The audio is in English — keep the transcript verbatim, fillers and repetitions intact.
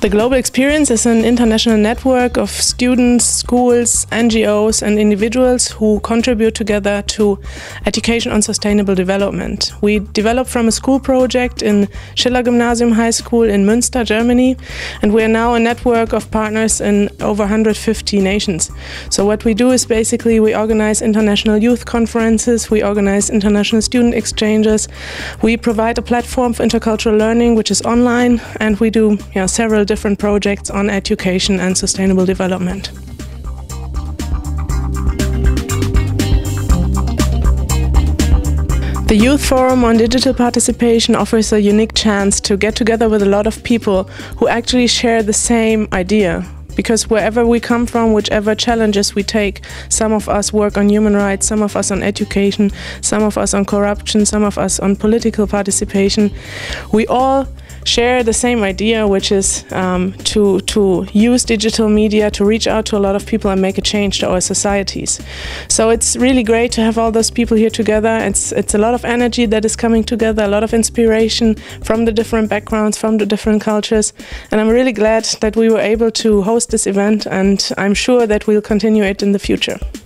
The Global Experience is an international network of students, schools, N G Os and individuals who contribute together to education on sustainable development. We developed from a school project in Schiller Gymnasium High School in Münster, Germany, and we are now a network of partners in over one hundred fifty nations. So what we do is basically we organize international youth conferences, we organize international student exchanges, we provide a platform for intercultural learning which is online, and we do you know, several different projects on education and sustainable development. The Youth Forum on Digital Participation offers a unique chance to get together with a lot of people who actually share the same idea. Because wherever we come from, whichever challenges we take, some of us work on human rights, some of us on education, some of us on corruption, some of us on political participation, we all share the same idea, which is um, to, to use digital media to reach out to a lot of people and make a change to our societies. So it's really great to have all those people here together. It's, it's a lot of energy that is coming together, a lot of inspiration from the different backgrounds, from the different cultures. And I'm really glad that we were able to host this event, and I'm sure that we'll continue it in the future.